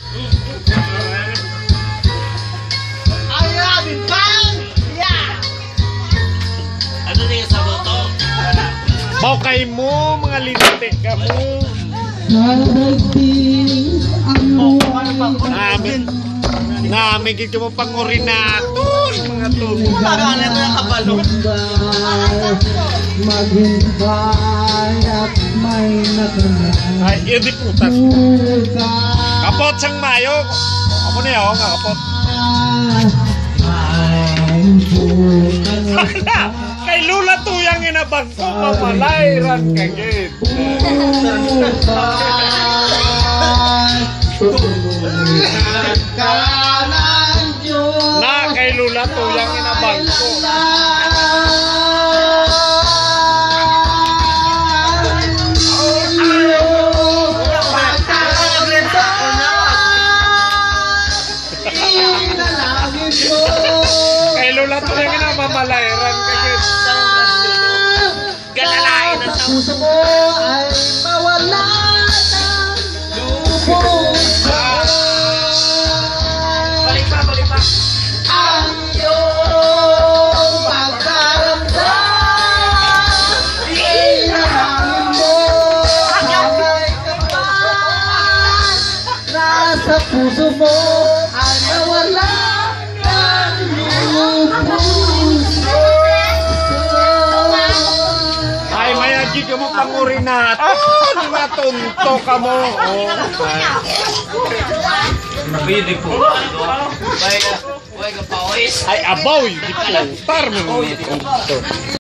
Ano na yung sabaw to? Bawkay mo, mga linti ka mo. Namin kita mo pangurinaton, mga tubo. Parang ano yung kabalo? Maghintay at may natanong. Ay, yun di putas. Kapot sang mayo. Ako na yun, nga kapot. Kay Lula tuyang inabag ko, mamalayran kagit. Na, kay Lula tuyang inabag ko. Kay Lula tuyang inamamalayran kagit. Galalain ang puso mo ay mawala ng lubos. Balik pa. Ang iyong pagkaramdam, ilalangin mo ay kapal. Nasa puso mo ay mawala ng lubos. Ay, mayagi ka mo pangurinaton. Matunto ka mo. Nabili po. Buhay ka pa, ois. Ay, abaw. Di putar mo.